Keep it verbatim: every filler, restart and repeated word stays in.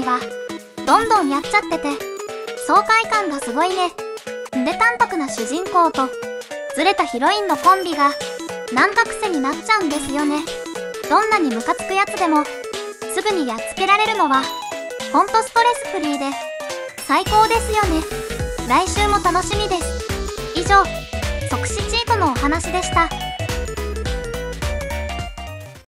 がどんどんやっちゃってて爽快感がすごいね。で淡白な主人公とずれたヒロインのコンビがなんか癖になっちゃうんですよね。どんなにムカつくやつでもすぐにやっつけられるのはほんとストレスフリーで最高ですよね。来週も楽しみです。以上、即死チートのお話でした。